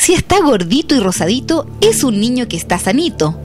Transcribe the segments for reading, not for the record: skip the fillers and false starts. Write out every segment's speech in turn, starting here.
Si está gordito y rosadito, es un niño que está sanito.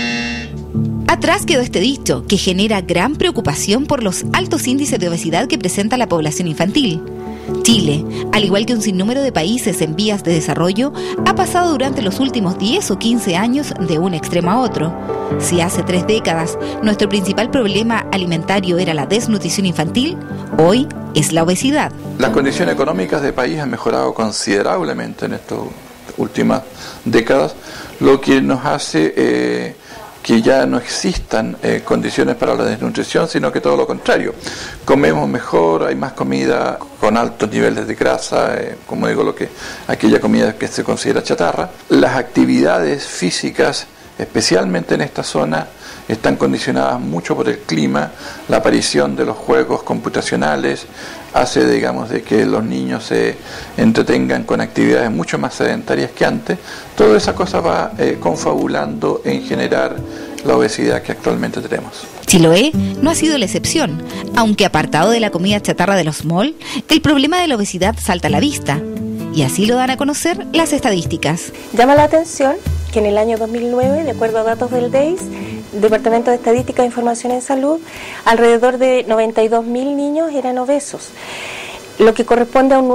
Atrás quedó este dicho, que genera gran preocupación por los altos índices de obesidad que presenta la población infantil. Chile, al igual que un sinnúmero de países en vías de desarrollo, ha pasado durante los últimos 10 o 15 años de un extremo a otro. Si hace 3 décadas nuestro principal problema alimentario era la desnutrición infantil, hoy es la obesidad. Las condiciones económicas del país han mejorado considerablemente en estas últimas décadas, lo que nos hace que ya no existan condiciones para la desnutrición, sino que todo lo contrario. Comemos mejor, hay más comida con altos niveles de grasa, como digo, aquella comida que se considera chatarra. Las actividades físicas, especialmente en esta zona, están condicionadas mucho por el clima. La aparición de los juegos computacionales hace, digamos, de que los niños se entretengan con actividades mucho más sedentarias que antes. Toda esa cosa va confabulando en generar la obesidad que actualmente tenemos. Chiloé no ha sido la excepción, aunque apartado de la comida chatarra de los malls, el problema de la obesidad salta a la vista. Y así lo dan a conocer las estadísticas. Llama la atención que en el año 2009, de acuerdo a datos del DEIS, Departamento de Estadística e Información en Salud, alrededor de 92.000 niños eran obesos, lo que corresponde a un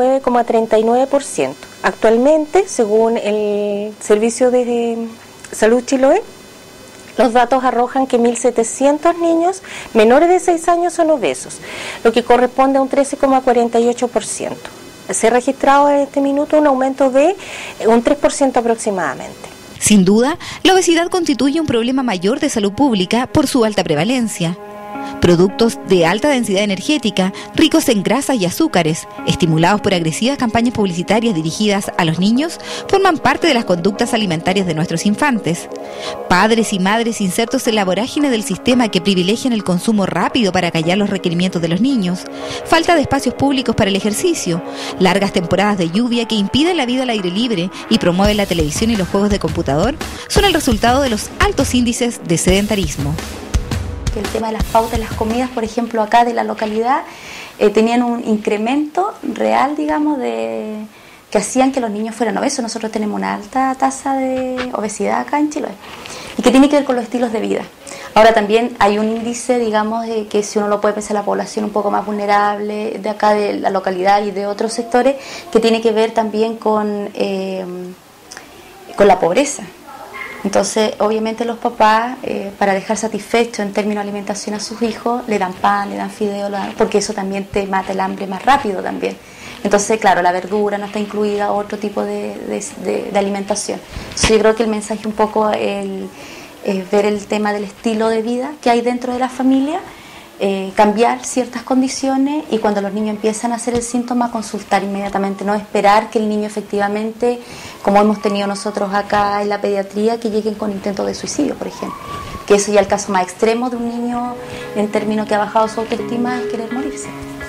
9,39%. Actualmente, según el Servicio de Salud Chiloé, los datos arrojan que 1.700 niños menores de 6 años son obesos, lo que corresponde a un 13,48%. Se ha registrado en este minuto un aumento de un 3% aproximadamente. Sin duda, la obesidad constituye un problema mayor de salud pública por su alta prevalencia. Productos de alta densidad energética, ricos en grasas y azúcares, estimulados por agresivas campañas publicitarias dirigidas a los niños, forman parte de las conductas alimentarias de nuestros infantes. Padres y madres insertos en la vorágine del sistema que privilegian el consumo rápido para callar los requerimientos de los niños, falta de espacios públicos para el ejercicio, largas temporadas de lluvia que impiden la vida al aire libre y promueven la televisión y los juegos de computador, son el resultado de los altos índices de sedentarismo. El tema de las pautas, las comidas, por ejemplo, acá de la localidad, tenían un incremento real, digamos, que hacían que los niños fueran obesos. Nosotros tenemos una alta tasa de obesidad acá en Chile y que tiene que ver con los estilos de vida. Ahora también hay un índice, digamos, de que si uno lo puede pensar, la población un poco más vulnerable de acá de la localidad y de otros sectores, que tiene que ver también con la pobreza. Entonces, obviamente los papás, para dejar satisfecho en términos de alimentación a sus hijos, le dan pan, le dan fideo, porque eso también te mata el hambre más rápido también. Entonces, claro, la verdura no está incluida, otro tipo de alimentación. Entonces, yo creo que el mensaje un poco es ver el tema del estilo de vida que hay dentro de la familia, cambiar ciertas condiciones y cuando los niños empiezan a hacer el síntoma, consultar inmediatamente, no esperar que el niño efectivamente, como hemos tenido nosotros acá en la pediatría, que lleguen con intentos de suicidio, por ejemplo, que eso ya es el caso más extremo de un niño en términos que ha bajado su autoestima, es querer morirse.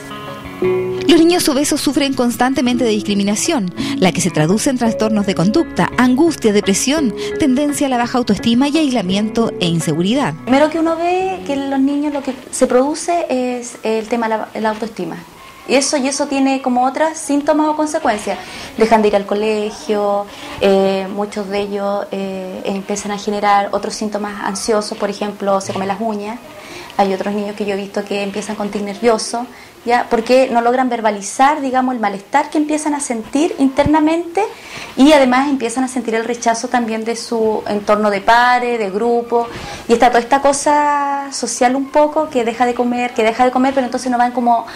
Los niños obesos sufren constantemente de discriminación, la que se traduce en trastornos de conducta, angustia, depresión, tendencia a la baja autoestima y aislamiento e inseguridad. Primero que uno ve que en los niños lo que se produce es el tema de la autoestima. Y eso tiene como otros síntomas o consecuencias. Dejan de ir al colegio, muchos de ellos empiezan a generar otros síntomas ansiosos, por ejemplo, se comen las uñas. Hay otros niños que yo he visto que empiezan con tic nervioso, ¿ya? Porque no logran verbalizar, digamos, el malestar que empiezan a sentir internamente y además empiezan a sentir el rechazo también de su entorno de pares, de grupo, y está toda esta cosa social un poco que deja de comer, pero entonces no van como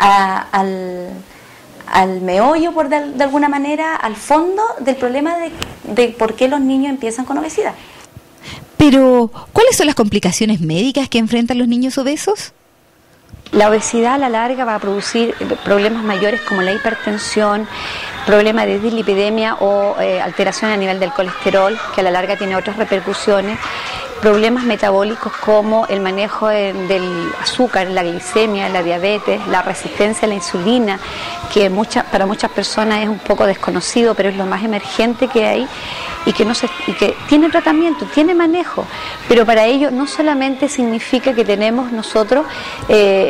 al meollo, por de alguna manera, al fondo del problema de por qué los niños empiezan con obesidad. Pero, ¿cuáles son las complicaciones médicas que enfrentan los niños obesos? La obesidad a la larga va a producir problemas mayores como la hipertensión, problemas de dislipidemia o alteración a nivel del colesterol, que a la larga tiene otras repercusiones, problemas metabólicos como el manejo del azúcar, la glicemia, la diabetes, la resistencia a la insulina, que para muchas personas es un poco desconocido, pero es lo más emergente que hay y que tiene tratamiento, tiene manejo, pero para ello no solamente significa que tenemos nosotros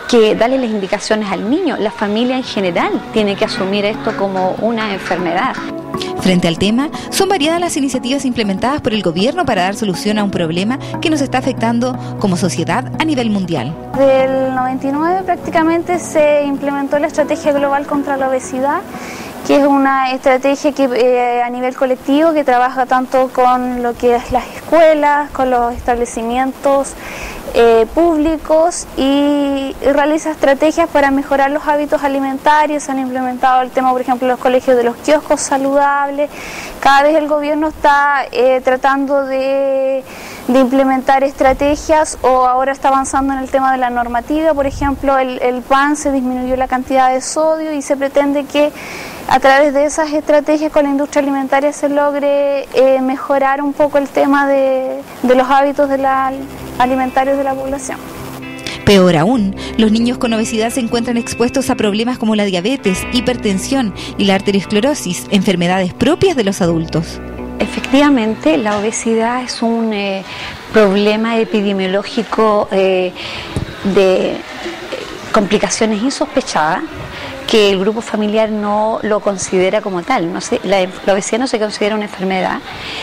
que darle las indicaciones al niño. La familia en general tiene que asumir esto como una enfermedad. Frente al tema, son variadas las iniciativas implementadas por el gobierno para dar solución a un problema que nos está afectando como sociedad a nivel mundial. Del 99 prácticamente se implementó la estrategia global contra la obesidad, que es una estrategia que a nivel colectivo que trabaja tanto con lo que es las escuelas, con los establecimientos públicos y realiza estrategias para mejorar los hábitos alimentarios. Se han implementado el tema, por ejemplo, los colegios de los kioscos saludables. Cada vez el gobierno está tratando de implementar estrategias, o ahora está avanzando en el tema de la normativa. Por ejemplo, el pan, se disminuyó la cantidad de sodio y se pretende que a través de esas estrategias con la industria alimentaria se logre mejorar un poco el tema de los hábitos alimentarios de la población. Peor aún, los niños con obesidad se encuentran expuestos a problemas como la diabetes, hipertensión y la arteriosclerosis, enfermedades propias de los adultos. Efectivamente, la obesidad es un problema epidemiológico de complicaciones insospechadas, que el grupo familiar no lo considera como tal. La obesidad no se considera una enfermedad.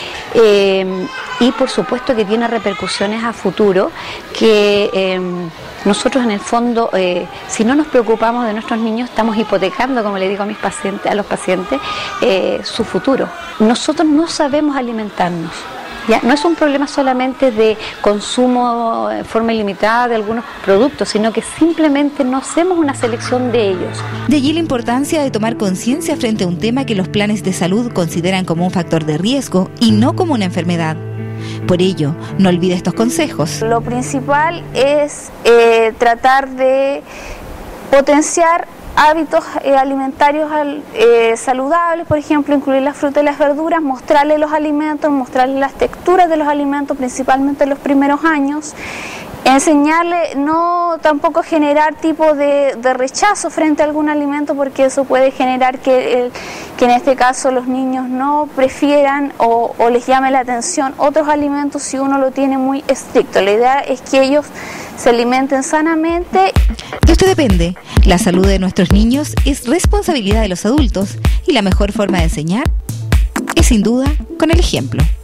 Y por supuesto que tiene repercusiones a futuro que nosotros en el fondo, si no nos preocupamos de nuestros niños, estamos hipotecando, como le digo a los pacientes, su futuro. Nosotros no sabemos alimentarnos. Ya, no es un problema solamente de consumo en forma ilimitada de algunos productos, sino que simplemente no hacemos una selección de ellos. De allí la importancia de tomar conciencia frente a un tema que los planes de salud consideran como un factor de riesgo y no como una enfermedad. Por ello, no olvide estos consejos. Lo principal es tratar de potenciar hábitos alimentarios saludables, por ejemplo, incluir las frutas y las verduras, mostrarles los alimentos, mostrarles las texturas de los alimentos, principalmente en los primeros años, enseñarle, no tampoco generar tipo de rechazo frente a algún alimento, porque eso puede generar que en este caso los niños no prefieran o les llame la atención otros alimentos si uno lo tiene muy estricto. La idea es que ellos se alimenten sanamente. De usted depende. La salud de nuestros niños es responsabilidad de los adultos y la mejor forma de enseñar es sin duda con el ejemplo.